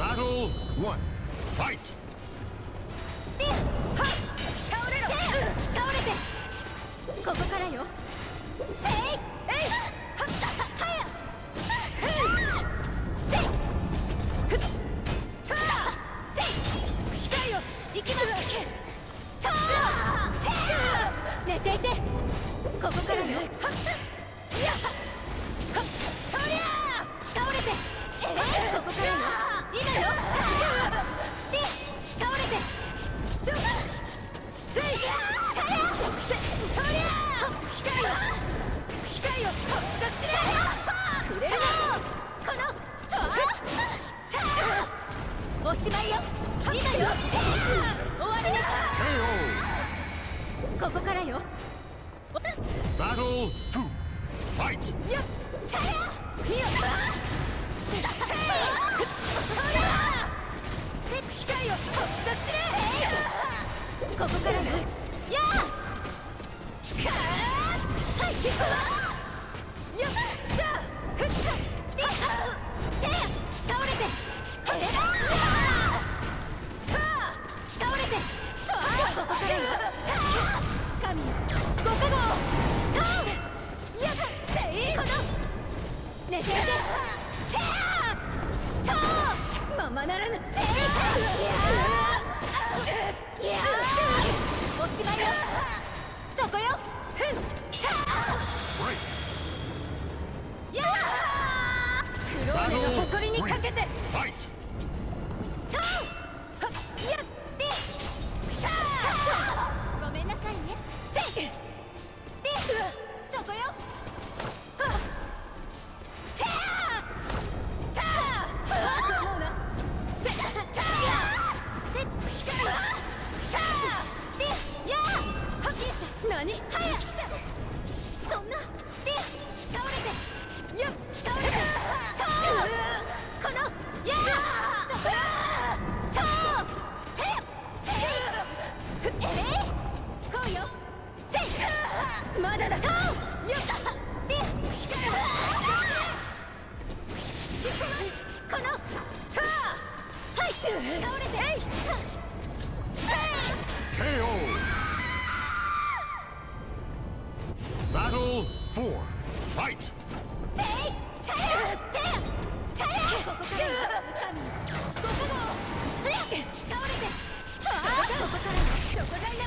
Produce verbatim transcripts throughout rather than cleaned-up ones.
Battle one. Fight. 倒れろ。倒れて。ここからよ。せい。えい。はっ。はや。せい。ふっ。た。せい。控えよ。行きます。た。て。寝ていて。ここからよ。はっ。や。はっ。とりゃ。倒れて。ええ。ここからよ。今よ。で。倒れて。しょうが。せい。たら。せ。とりゃ。控えよ。控えよ。そっちで。くれるな。この。ちょ。た。おしまいよ。今よ。終わりだ。ここからよ。 Battle two. Fight. やっ。たら。みよ。せ。とりゃ。控えよ。そっちで。ここからよ。やあ。かあ。はい。行くわ。よっしゃ。ふっ。で。て。倒れて。え。さあ。倒れて。と。ここからよ。神よ。ご加護。と。やっ。せい。この。寝ていて。て。と。ままならぬ。せい。いやおしまいよ。そこよ。ふん。やあ。クローネの誇りにかけて。 Fight. と。はっ。やってた。ごめんなさいね。せい。で。そこよ。はっ。てあ。たあ。と思うな。せ。たあ。せ。光る。たあ。で。やあ。はっ。何。はや。そんな。で。倒れて。やっ。倒れて。たあ。この。やあ。そこ。たあ。て。せい。ええ。こうよ。せい。まだだ。たあ。やった。で。光る。この。たあ。はい。倒れて。 K O. Battle four. Fight. せい。たや。て。たや。ここから。神。ご加護。とりゃ。倒れて。ああ。ここから。食材だ。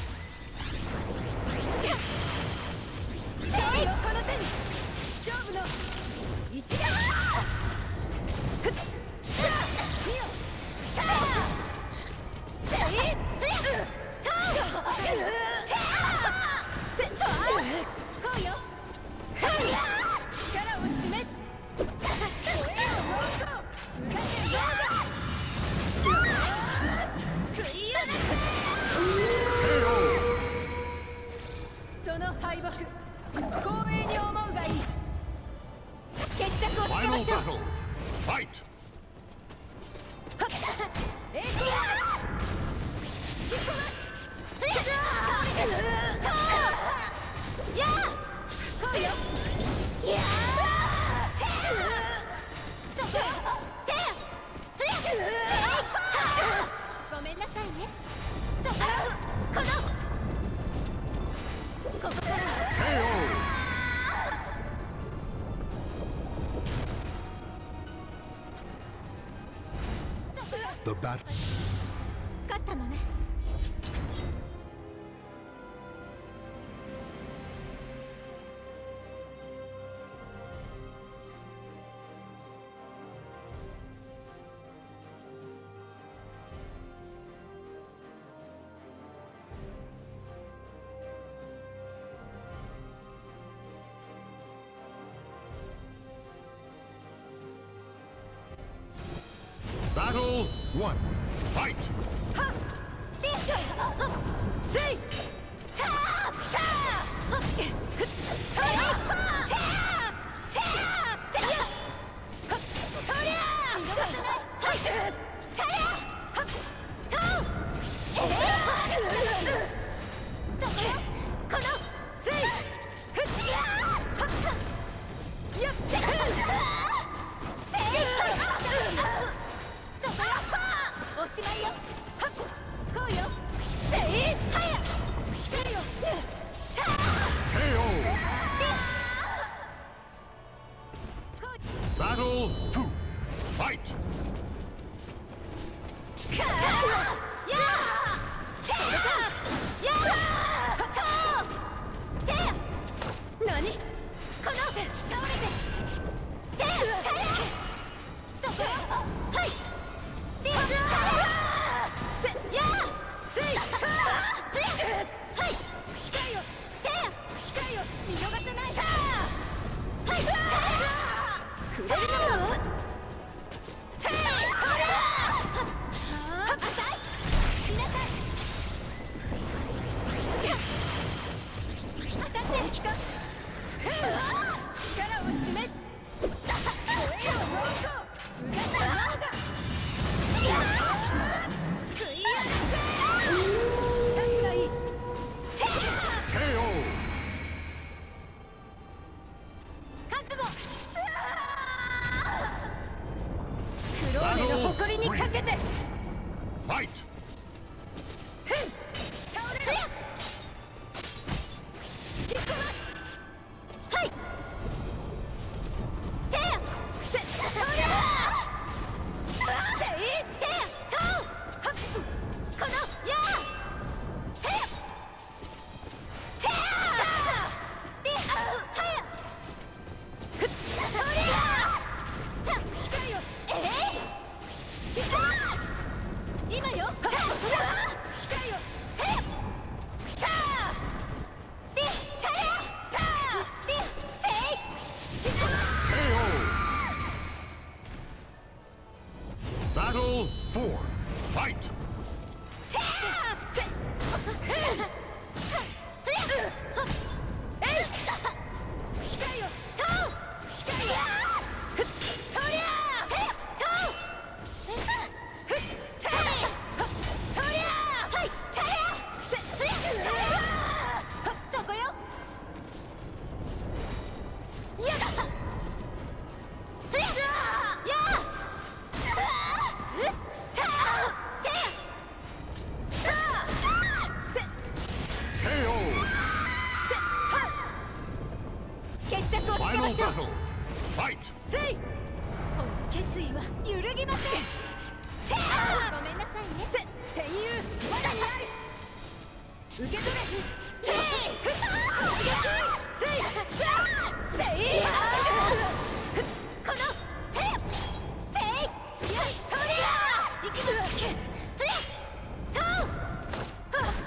せい。この手に。勝負の。一打。ふっ。みよ。たや。せい。とりゃ。たあ。てあ。せ。とあ。こうよ。たや。力を示す。声を妄想。うがてやが。食いよな。その敗北。光栄に思うがいい。決着をつけま Final しょう。 battle. Fight. えいこや。引き込ます。やあ。こうよ。やあ。てそこ。てとりゃ。ごめんなさいね。そこ。この。ここから。 K O. そこよ。 The battle. 勝ったのね。 Battle one. Fight. はっ。で。せい。たあ。たあ。はっ。ふっ。とりゃ。てあ。てあ。せや。はっ。とりゃ。見逃さない。はい。たや。はっ。と。ええ。そこよ。この。せい。ふっ。やあ。はっ。やっ。せい。せい。そこ。 撃か。力を示す。声をもうそう。うがったものが。食い上げて。二つがいい。 ケーオー。 覚悟。クローネの誇りにかけて。 ファイト。 倒れる。突き込ます。はい。手や。せ、倒れる。せい、手や。倒。はっ。この、やあ。手や。手や。で、はや。ふっ。倒れる。た、控えよ。えい。引き込ます。今よ。た。控えよ。手や。た。で、たや。た。で、せい。引き込ます。 ケーオー。Battle four. Fight. てせえい控えよと控えよふっとりゃとふっとりとりゃはいとりゃせとりゃそこよやだとりゃやうったてさあせケーオー. 決着をつけま Final しょう battle. Fight. せいこの決意は揺るぎませんてあごめんなさいねせ天佑我がにある受け取れていふた攻撃せいしゃせいこのてせいすやいとりゃいきますけとりゃとはっはっ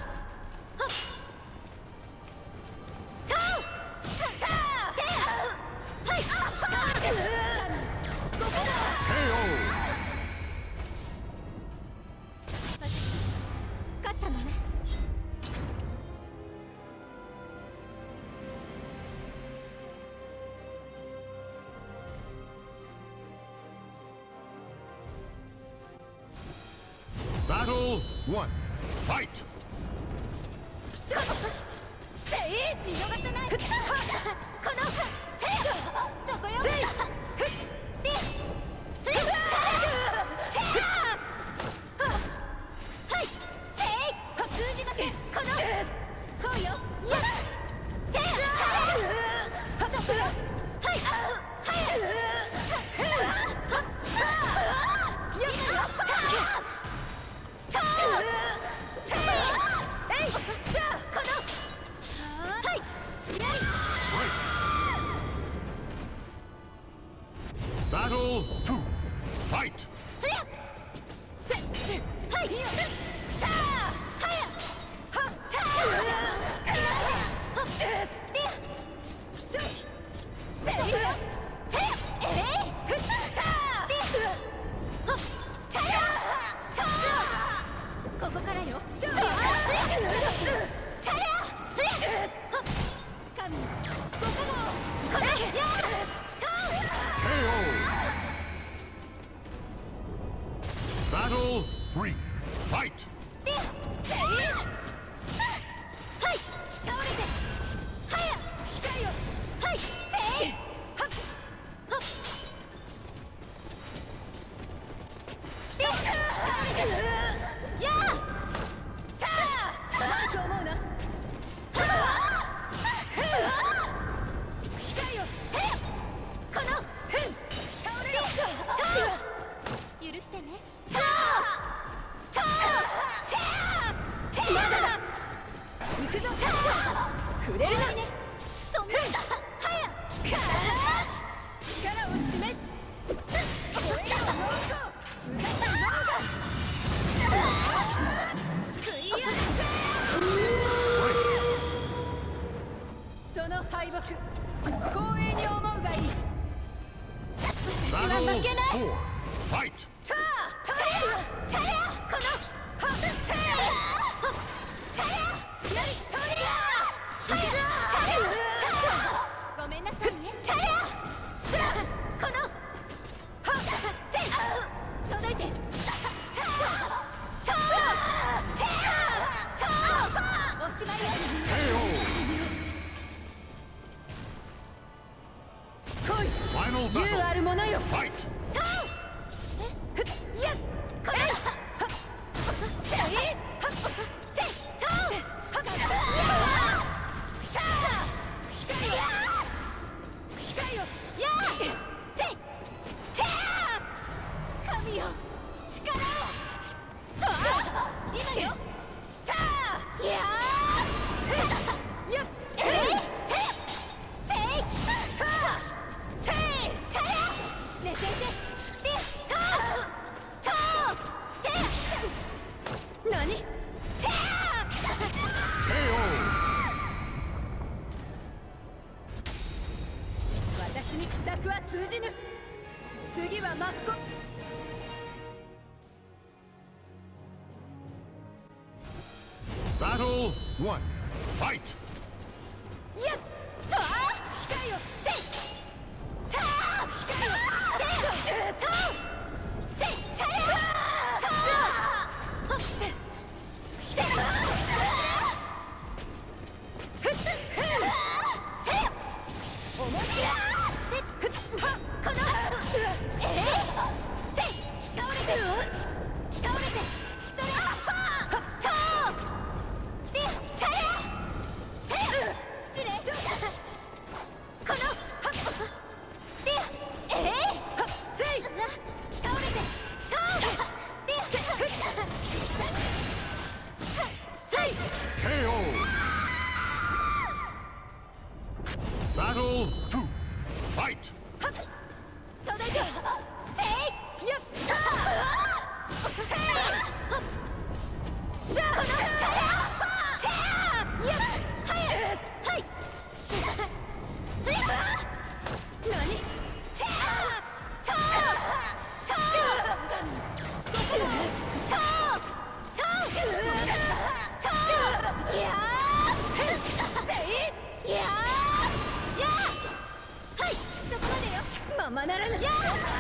とたてはいあっここだケーオー. 私勝ったのね Battle one. Fight. せい見逃せないこの手そこよせいで手手はいせい通じませんこのこうよや手そこよはいはいやったえいしゃこのはいすりゃい Battle two. Fight. とりゃせはいたーはやはったーでしょせいてりゃえいふったーではったやたーここからよしょたりゃたりゃとりゃは神ご加護これやたーケーオー. Battle three. Fight. でせいはい倒れてはや控えよはいせいはっはっでやあたあ悪く思うな控えよてこのふん倒れろた許してねたたててまだだ行くぞた触れるなそんなはやか力を示す声をもうそううがったものが食い上げてその敗北光栄に思うがいい私は Battle 負けない four. Fight. たあたやたやこのはてたやたやすやりとりゃはやたや Fight! トウえっやっこれせいせいトウやーた光や光よやーせいてー神よ力をとあ今よたーやーやっえいてせいたーていたや寝ていてでととて何てケーオー! 私に奇策は通じぬ次は真っ向 Battle one. Fight! やっとあ光よせいた光よてとせいたやとせいせいふっふって思い切らせふっこのえいせい倒れて倒れてそれとでたや失礼しましたこのはっでえいせい倒れてとでせいケーオー! Battle two. Fight! はっ届いてせいやったせいしゃこのたやてやはいはいしゃてや何てやとととととやせいややはいそこまでよままならぬやケー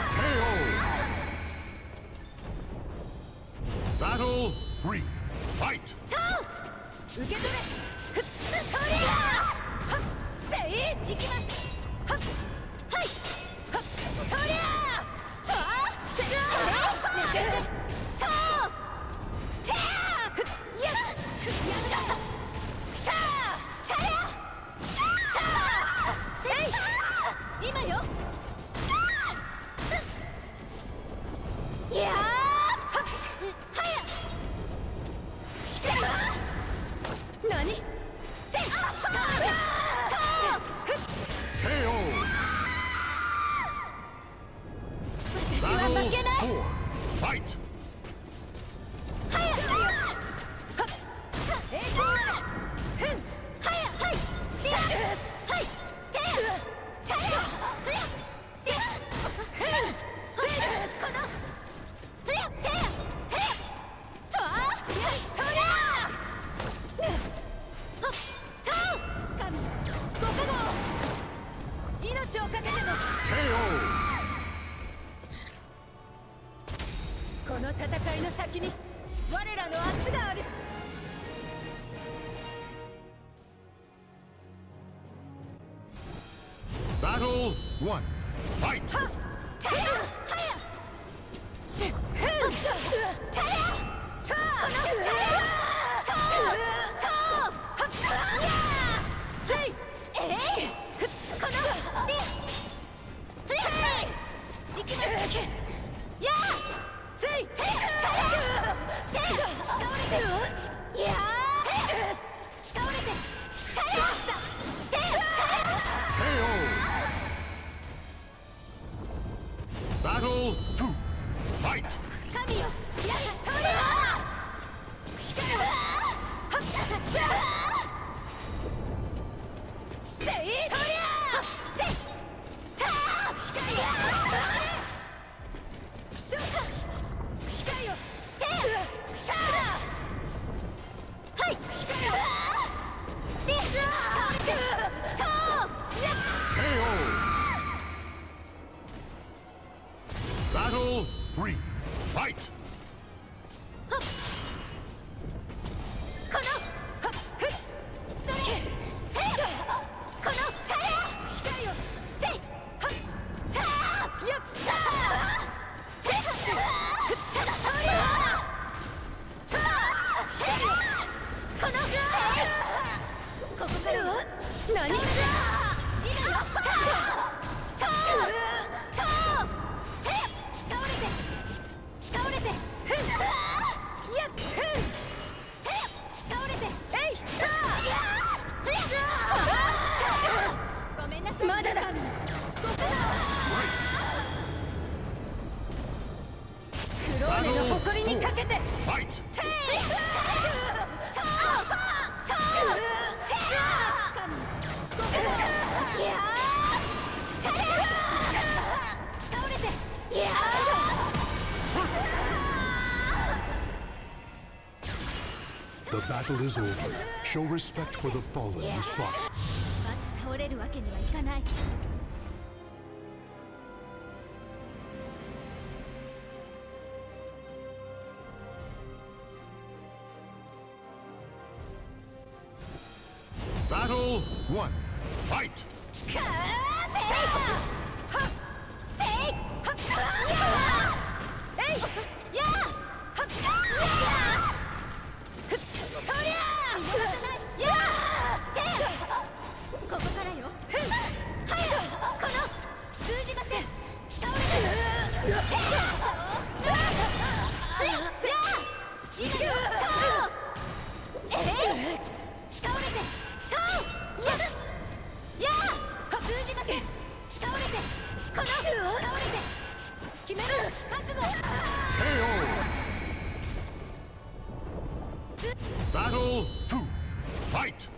オー! Battle three. Fight! と受け止めふっとりゃはっせいいきますはっはいはっとりゃとせいえいとてやふっややめだたたやたせい今よいやーはっはや何せいとふっケーオー! 私は Battle 負けない four. Fight! はやはっえいこふんはやはいではいてたやとやせふんせこのとやてやてやとあとやはっと神ご加護命をかけてのケーオー! この戦いの先に我らの明日がある Battle one. Fight! はったやはやしゅふんたやとこのたやととはっやーせいえいふっこのでとやいいきますやーせいてやたやてや倒れてるやー倒れてたやてやたやケーオー! Battle two. Fight! 神よやとりゃ光ははっしゃせいとりゃせいた光やしょ光よてたはい光よでとやケーオー! Battle three. Fight! このはっふっそれてこのたや光よせいはったやった何？今よ。倒れて倒れて。ふん。やっ。ふん。倒れて。えい。ごめんなさい。まだだ。クローネの誇りにかけて。 The battle is over. Show respect for the fallen who fought. まだ倒れるわけにはいかない。 Battle one. Fight. Battle two. Fight.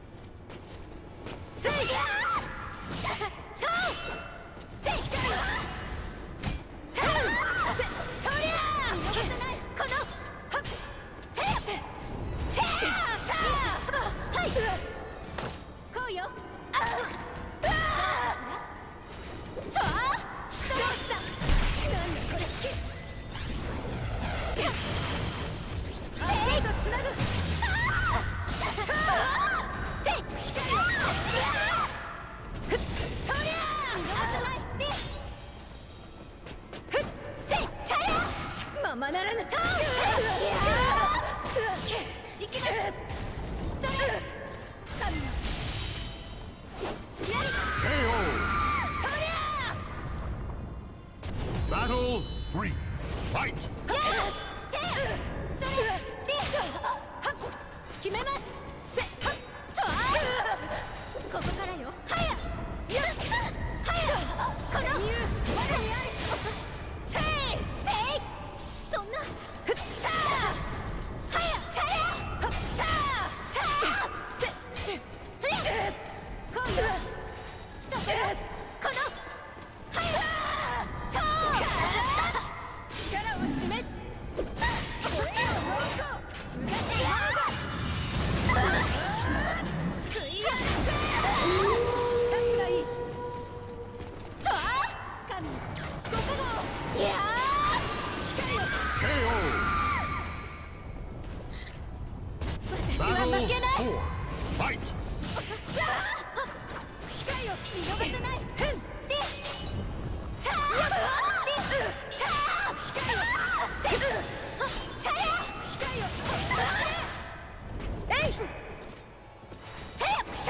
Battle three. Fight. 決めます。ここからよ。はや。や。はや。この。我にあり。せい。せい。そんな。ふった。はや。たや。ふった。た。せ。し。とり。こうよ。そこ。この。はや。と。力を示す。 Battle four. Fight. 機会を見逃さない。ふん。で。た。で。た。機会を。せ。たや。機会を。えい。て。た。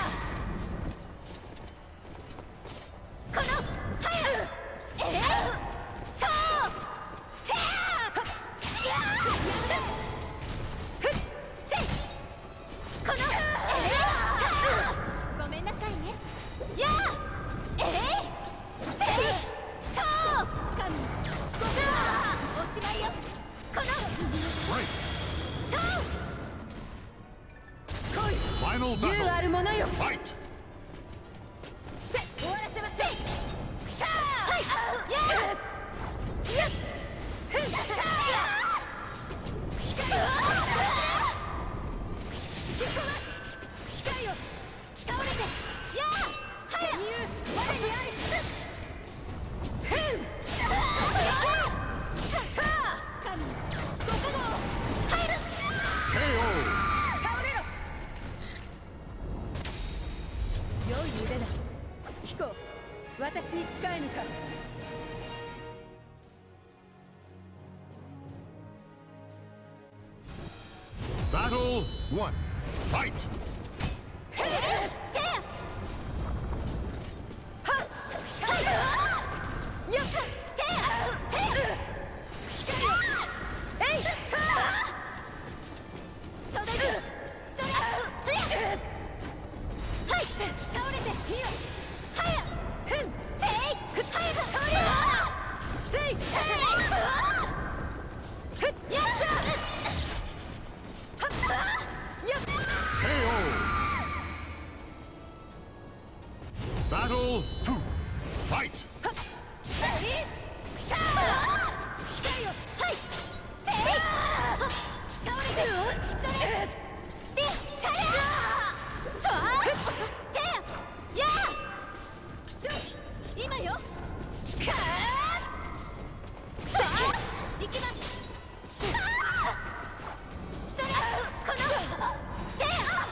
この。はや。えい。と。て。や。このえごめんなさいね。やえいせいと神おしまいよ。このと来い。 Final 勇あ battle. る者よ。 Fight. せ終わらせません。たはいややふんた光を機械を倒れてやあはや我にありふんた神ご加護入るケーオー. 倒れろ良い腕だピコ私に使えぬか。 Battle one. Fight. てや Battle two. Fight. 今よ。行きます。それこの手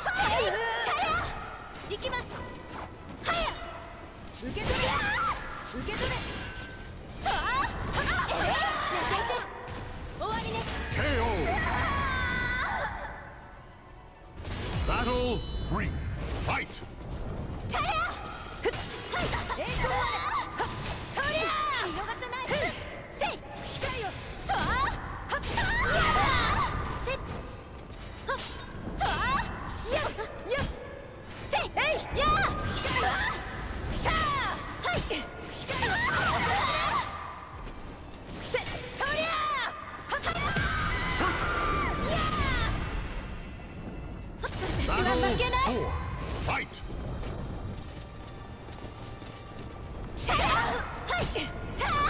行きます。はや受け取れ受け取れとあ終わりね。 ケーオー Battle three. Fight. タラはい栄光あれとりゃ見逃さないせい機械よとあはっやせいはっとあややせいえいや機械よたはい機械よせとりゃはっや私は負 Battle けない four. Fight. タラはいタラ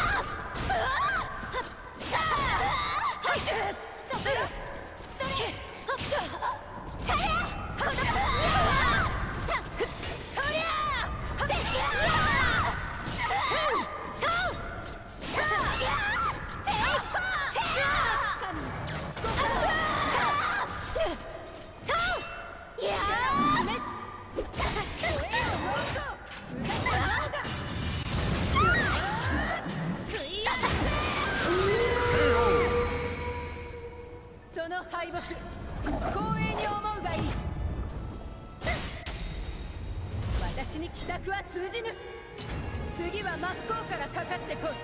はいそこよそれタラこのたとりゃせいやとさやせいてや神とや示すその敗北光栄に思うがいい。私に奇策は通じぬ。次は真っ向からかかってこい。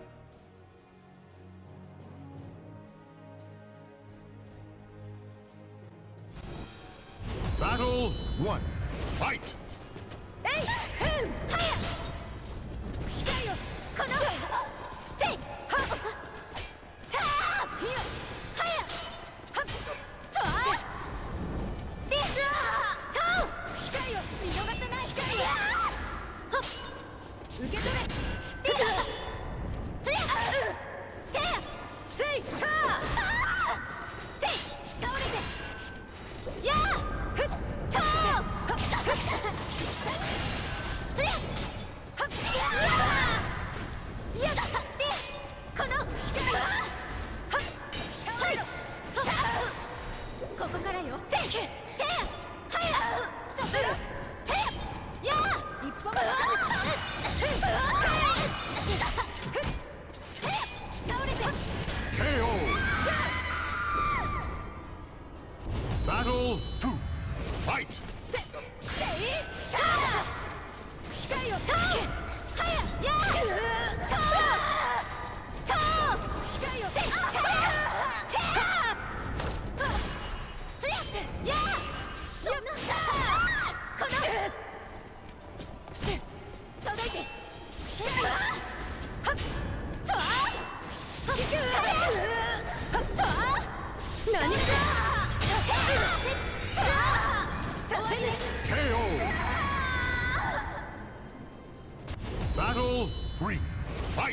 Battle one. Fight. えいふんはや機械よこのせいはたーみよはやはっとあでと機械よ見逃さない機械やはっ受け取れでとりゃてやせいたーせい倒れてやーふっとーとりゃはっやだでこの機械はっ倒れろここからよせいてやはやそこよてやや一歩目は倒れてケーオー. Battle two. Fight. せせいた機械よたはややたた機械よせいたてとりあえずやそんなこの届いて機械よはっとあはっとあ何かさせねケーオー. Battle three. Fight.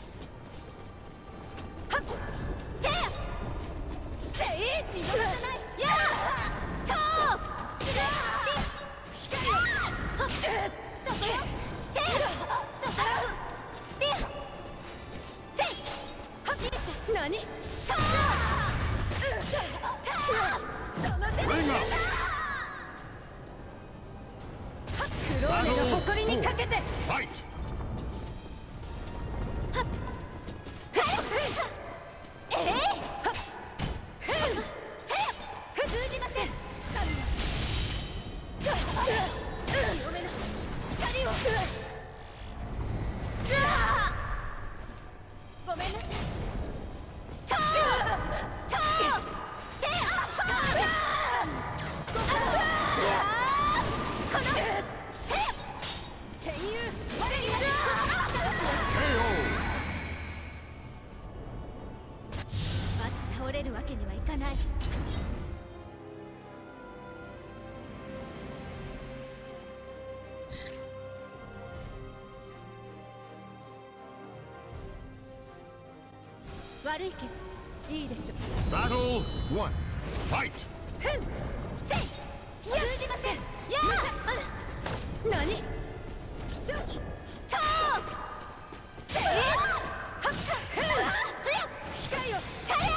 はってせい見逃さないやと失礼で機械よはっそこよてそこよでせいはっ何とその手で Ring out. クローネの誇りにかけて Fight. ええ通じません神よ清めの光をごめんなさいととてあこの天佑我に悪いけどいいでしょ。 Battle one. Fight. ふんせい通じません。やあ何初期ターせいはっはっふんとりゃ機械をチャヤ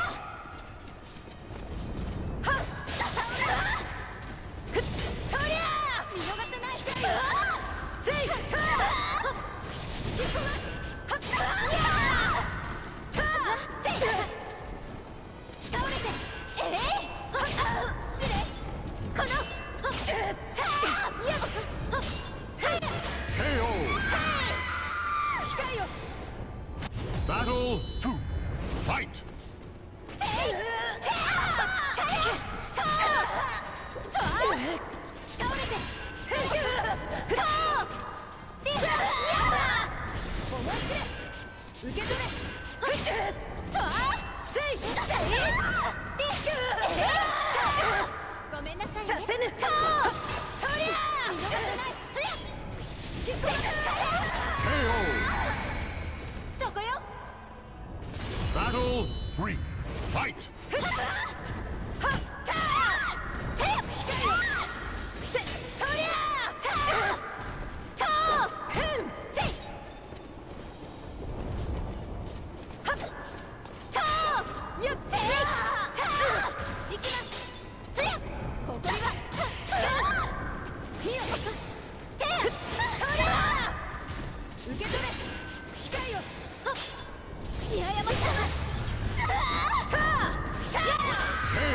はっふっとりゃ見逃さない機械をせいター突き込ますはっやーターせい倒れてええはっ失礼このはっターやっはっ K O. 機械を Battle two. Fight. せいターターターター倒れてふっターでやだ面白い受け取れふっターせいせいでえターごめんなさいね。させぬターとりゃ見逃さないとりゃせいター K O. そこよ Battle three. Fight. ふっはっターてや機械をせとりゃターターふんせいはっターやっせいターいきますとりゃここにはひよてやとりゃ受け取れ機械をはっ見誤ったターター K O.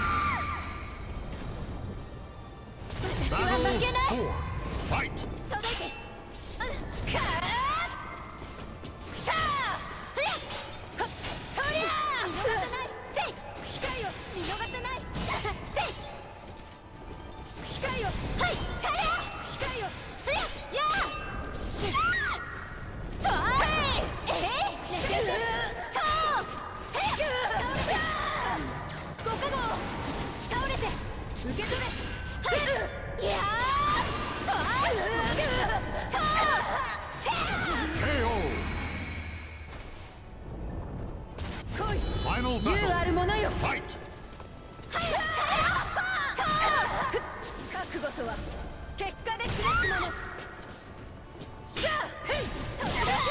私は負 Battle けない four. Fight. 届いてかーターとりゃはっとりゃ見逃さないせい機械を見逃さないせい機械をはいタリャ機械をとりゃやーとーええーとータリャご加護倒れて受け取れはいいやーとーとー K O. 来い Final 勇 battle. ある者よ Fight. 覚悟とは結果で示すもの。さあふんとりゃ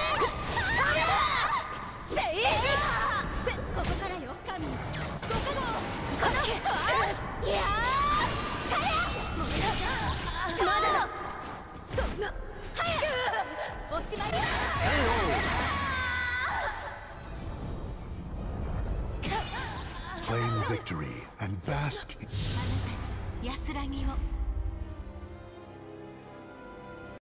せいせここからよ神ご加護このといやーたりゃまだだそんな早くおしまいだ Claim victory and bask. あなたに安らぎを。